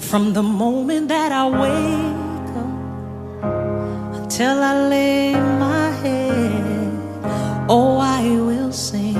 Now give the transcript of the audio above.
From the moment that I wake up until I lay my head, oh, I will sing